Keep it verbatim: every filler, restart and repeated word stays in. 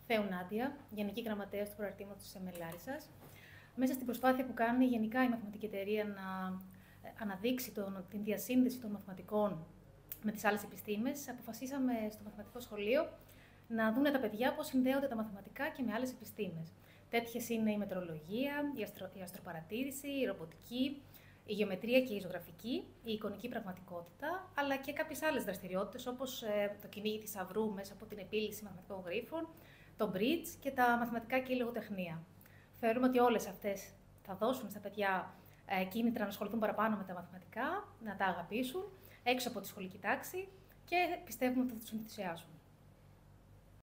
Θεού Νάντια, Γενική Γραμματέας του Προαρτήματος της ΕΜΕ Λάρισσας. Μέσα στην προσπάθεια που κάνει γενικά η μαθηματική εταιρεία να αναδείξει τον, την διασύνδεση των μαθηματικών με τις άλλες επιστήμες, αποφασίσαμε στο μαθηματικό σχολείο να δούνε τα παιδιά πώς συνδέονται τα μαθηματικά και με άλλες επιστήμες. Τέτοιες είναι η μετρολογία, η, αστρο, η αστροπαρατήρηση, η ρομποτική, η γεωμετρία και η ζωγραφική, η εικονική πραγματικότητα, αλλά και κάποιες άλλες δραστηριότητες, όπως ε, το κυνήγι θησαυρού μέσα από την επίλυση μαθηματικών γρίφων, το bridge και τα μαθηματικά και η λογοτεχνία. Θεωρούμε ότι όλες αυτές θα δώσουν στα παιδιά ε, κίνητρα να ασχοληθούν παραπάνω με τα μαθηματικά, να τα αγαπήσουν έξω από τη σχολική τάξη και πιστεύουμε ότι θα τους ενθουσιάσουν.